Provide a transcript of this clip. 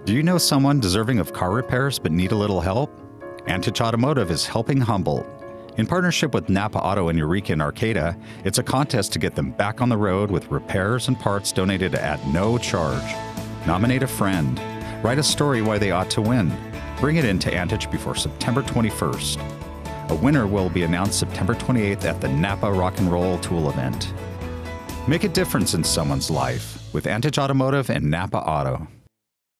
Do you know someone deserving of car repairs but need a little help? Antich Automotive is helping Humboldt. In partnership with Napa Auto in Eureka and Arcata, it's a contest to get them back on the road with repairs and parts donated at no charge. Nominate a friend. Write a story why they ought to win. Bring it in to Antich before September 21st. A winner will be announced September 28th at the Napa Rock and Roll Tool event. Make a difference in someone's life with Antich Automotive and Napa Auto.